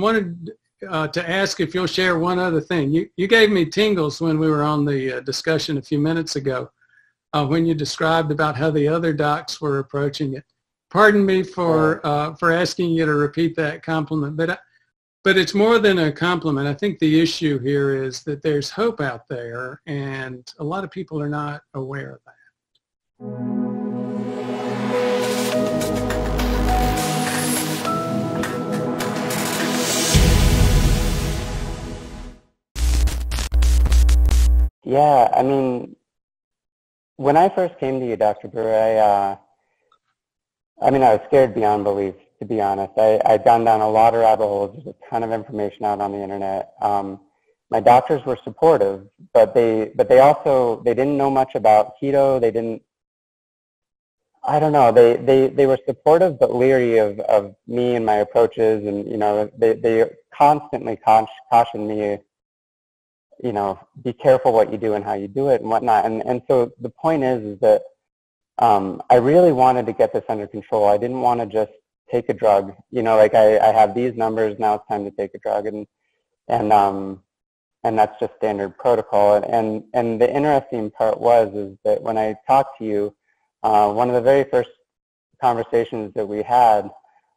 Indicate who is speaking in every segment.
Speaker 1: wanted to ask if you'll share one other thing. You gave me tingles when we were on the discussion a few minutes ago when you described about how the other docs were approaching it. Pardon me for asking you to repeat that compliment, but it's more than a compliment. I think the issue here is that there's hope out there, and a lot of people are not aware of that.
Speaker 2: Yeah, I mean, when I first came to you, Dr. Brewer, I was scared beyond belief, to be honest. I'd gone down a lot of rabbit holes. There's a ton of information out on the internet. My doctors were supportive, but they didn't know much about keto. They didn't, I don't know, they were supportive but leery of me and my approaches, and, you know, they constantly cautioned me, you know, be careful what you do and how you do it and whatnot. And so the point is that I really wanted to get this under control. I didn't want to just take a drug, you know, like I have these numbers, now it's time to take a drug, and that's just standard protocol. And the interesting part is that when I talked to you, one of the very first conversations that we had,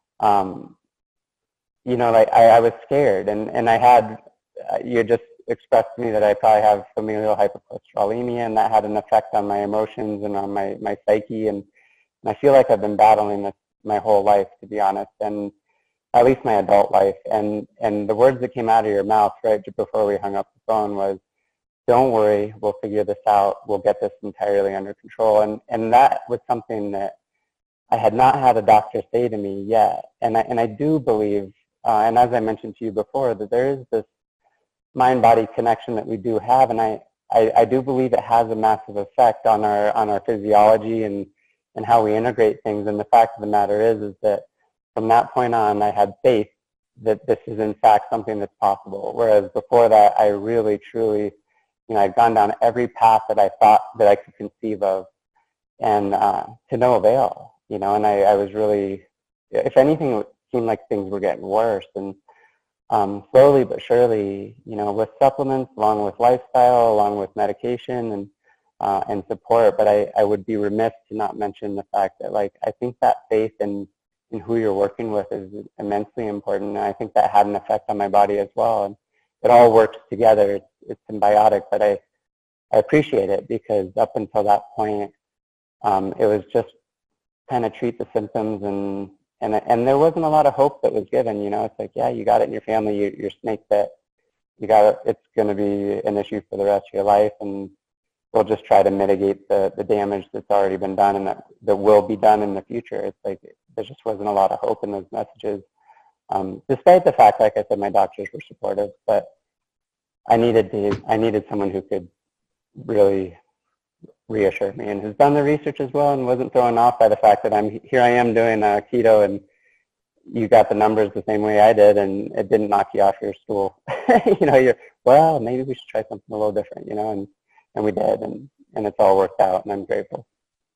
Speaker 2: you know, like I was scared, and I had, you just expressed to me that I probably have familial hypercholesterolemia, and that had an effect on my emotions and on my psyche, and I feel like I've been battling this my whole life, to be honest, and at least my adult life. And the words that came out of your mouth right before we hung up the phone was, "Don't worry, we'll figure this out. We'll get this entirely under control." And that was something that I had not had a doctor say to me yet. And I do believe, and as I mentioned to you before, that there is this mind-body connection that we do have, and I do believe it has a massive effect on our physiology and how we integrate things. And the fact of the matter is that from that point on, I had faith that this is in fact something that's possible. Whereas before that, I really, truly, you know, I'd gone down every path that I thought that I could conceive of, and to no avail, you know. And I was really, if anything, it seemed like things were getting worse. And slowly but surely, you know, with supplements, along with lifestyle, along with medication and support. But I would be remiss to not mention the fact that, like, I think that faith in who you're working with is immensely important. And I think that had an effect on my body as well. And it all works together. It's symbiotic, but I appreciate it, because up until that point, it was just kind of treat the symptoms, and there wasn't a lot of hope that was given. You know, it's like, yeah, you got it in your family, you're snake bit, you got it, it's going to be an issue for the rest of your life, and we'll just try to mitigate the damage that's already been done and that will be done in the future. It's like there just wasn't a lot of hope in those messages, despite the fact, like I said, my doctors were supportive, but I needed someone who could really reassure me and has done the research as well, and wasn't thrown off by the fact that here I am doing keto, and you got the numbers the same way I did, and it didn't knock you off your stool. You know, well, maybe we should try something a little different, you know, and we did, and it's all worked out, and I'm grateful.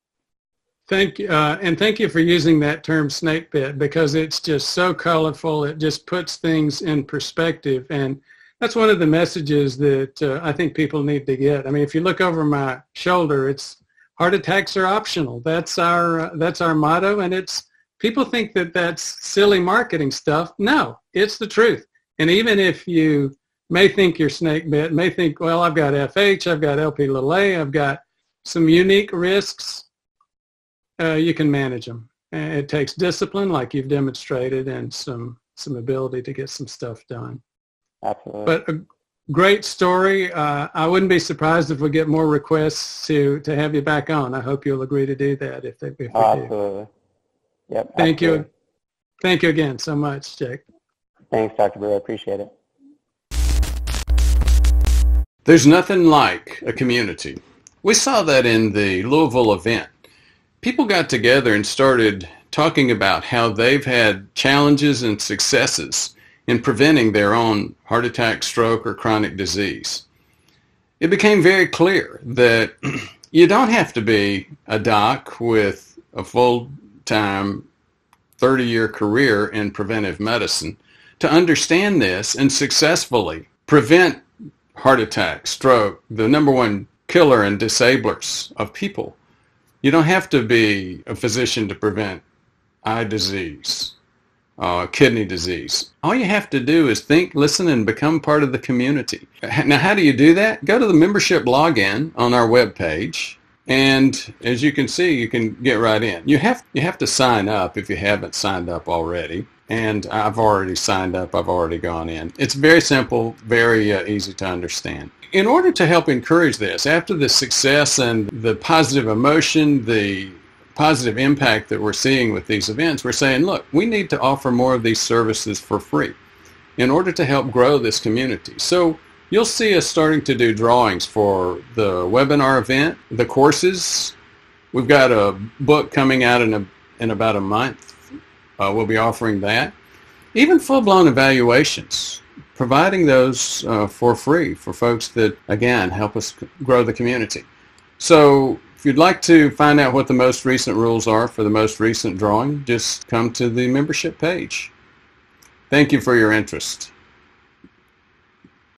Speaker 1: Thank you, and thank you for using that term snake bit, because it's just so colorful. It just puts things in perspective, and that's one of the messages that I think people need to get. I mean, if you look over my shoulder, it's heart attacks are optional. That's our motto, and people think that that's silly marketing stuff. No, it's the truth. And even if you may think you're snake bit, may think, well, I've got FH, I've got LP(a), I've got some unique risks, you can manage them. And it takes discipline, like you've demonstrated, and some ability to get some stuff done.
Speaker 2: Absolutely.
Speaker 1: But a great story. I wouldn't be surprised if we get more requests to have you back on. I hope you'll agree to do that if we do.
Speaker 2: Absolutely. Yep.
Speaker 1: Thank
Speaker 2: absolutely.
Speaker 1: you. Thank you again so much, Jake.
Speaker 2: Thanks, Dr. Brewer. I appreciate it.
Speaker 3: There's nothing like a community. We saw that in the Louisville event. People got together and started talking about how they've had challenges and successes in preventing their own heart attack, stroke, or chronic disease. It became very clear that you don't have to be a doc with a full-time 30-year career in preventive medicine to understand this and successfully prevent heart attack, stroke, the #1 killer and disablers of people. You don't have to be a physician to prevent eye disease, kidney disease. All you have to do is think, listen, and become part of the community. Now, how do you do that? Go to the membership login on our webpage, and as you can see, you can get right in. You have to sign up if you haven't signed up already. And I've already signed up. I've already gone in. It's very simple, very easy to understand. In order to help encourage this, after the success and the positive emotion, the positive impact that we're seeing with these events, we're saying, look, we need to offer more of these services for free in order to help grow this community. So you'll see us starting to do drawings for the webinar event, the courses. We've got a book coming out in about a month. We'll be offering that. Even full-blown evaluations, providing those for free for folks that, again, help us grow the community. So if you'd like to find out what the most recent rules are for the most recent drawing, just come to the membership page. Thank you for your interest.